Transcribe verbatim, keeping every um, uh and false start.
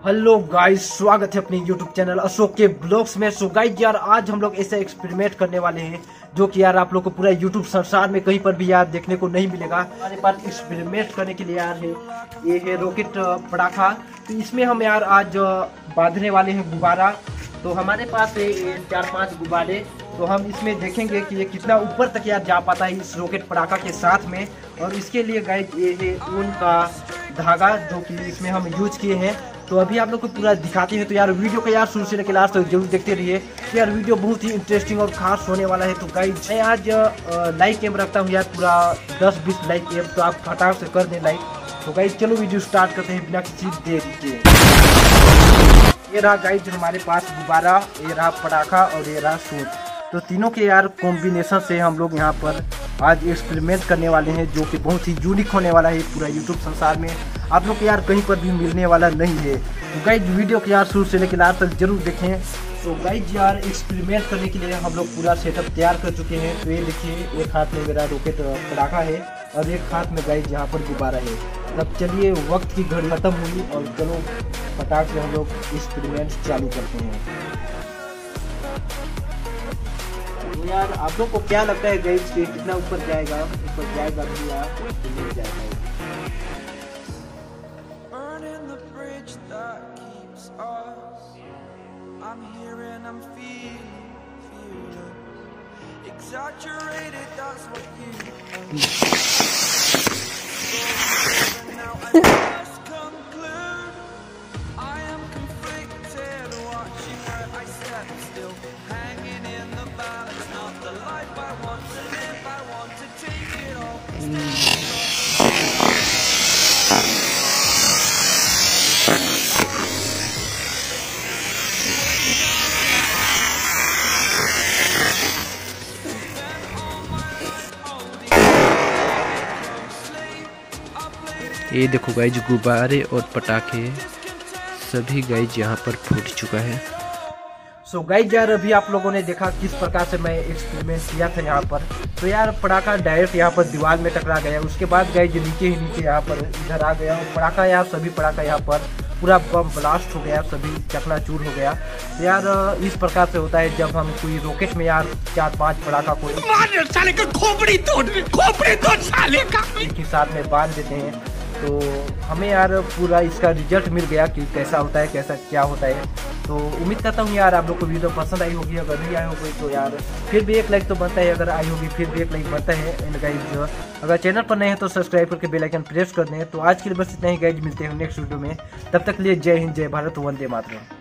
Hello guys, स्वागत है अपने यूट्यूब चैनल अशोक के ब्लॉग्स में। सो गाइस यार, आज हम लोग ऐसा एक्सपेरिमेंट करने वाले हैं जो कि यार आप लोग को पूरा यूट्यूब संसार में कहीं पर भी यार देखने को नहीं मिलेगा। हमारे पास एक्सपेरिमेंट करने के लिए यार है ये है रॉकेट पटाखा। तो इसमें हम यार आज बांधने वाले हैं गुब्बारा। तो हमारे पास है ये चार पांच गुब्बारे। तो हम इसमें देखेंगे कि ये कितना ऊपर तक यार जा पाता है इस रॉकेट पटाखा के साथ में। और इसके लिए गाइस ये है ऊन का धागा जो कि इसमें हम यूज किए हैं। तो अभी आप लोग को पूरा दिखाते हैं। तो यार वीडियो को यार शुरू से लेकर लास्ट तक जरूर देखते रहिए। तो यार वीडियो बहुत ही इंटरेस्टिंग और खास होने वाला है। तो गाइस मैं आज लाइक एम रखता हूँ यार पूरा दस बीस लाइक एम, तो आप फटाक से कर दें लाइक। तो गाइस चलो वीडियो स्टार्ट करते हैं बिना किसी देर के। ये रहा गाइस हमारे पास गुब्बारा, ये रहा पटाखा और ये रहा सूट। तो तीनों के यार कॉम्बिनेशन से हम लोग यहाँ पर आज एक्सपेरिमेंट करने वाले हैं जो कि बहुत ही यूनिक होने वाला है पूरा यूट्यूब संसार में। आप लोग के यार कहीं पर भी मिलने वाला नहीं है। तो गाइस वीडियो को यार शुरू से लेकर लास्ट तक जरूर देखें। तो गाइस यार एक्सपेरिमेंट करने के लिए हम लोग पूरा सेटअप तैयार कर चुके हैं। तो ये देखिए, एक हाथ में मेरा रॉकेट पटाखा है और एक हाथ में गाइस यहाँ पर गुब्बारा है। तब चलिए, वक्त की घड़ी खत्म हुई और चलो फटाक से हम लोग एक्सपेरिमेंट चालू करते हैं। तो यार आप लोग को क्या लगता है गाइस कि कितना ऊपर जाएगा? ऊपर जाएगा भी यार नहीं जाएगा। I'm here and I'm feeling, feeling exaggerated, that's what you now I must conclude I am conflicted, watching where I stand still, hanging in the balance, not the life I want to live, I want to take it all. ये देखो guys, गुब्बारे और पटाखे सभी guys यहाँ पर फूट चुका है। सो so गाइज यार, अभी आप लोगों ने देखा किस प्रकार से मैं एक्सपेरिमेंट किया था यहाँ पर। तो यार पटाखा डायरेक्ट यहाँ पर दीवार में टकरा गया। उसके बाद गाइज नीचे ही नीचे यहाँ पर इधर आ गया और पटाखा यार सभी पटाखा यहाँ पर पूरा बम ब्लास्ट हो गया, सभी चकनाचूर हो गया। तो यार इस प्रकार से होता है जब हम कोई रॉकेट में यार चार पांच पटाखा को साले का खोपड़ी तोड़ खोपड़ी तोड़ साले का एक ही साथ में बांध देते हैं। तो हमें यार पूरा इसका रिजल्ट मिल गया कि कैसा होता है, कैसा क्या होता है। तो उम्मीद करता हूँ यार आप लोग को वीडियो पसंद आई होगी। अगर नहीं आई होगी तो यार फिर भी एक लाइक तो बनता है, अगर आई होगी फिर भी एक लाइक बनता है। एंड गाइज अगर चैनल पर नए हैं तो सब्सक्राइब करके बेल आइकन प्रेस कर दें। तो आज के लिए बस इतना ही गाइज, मिलते हैं नेक्स्ट वीडियो में। तब तक लिए जय हिंद, जय भारत, वंदे मातरम।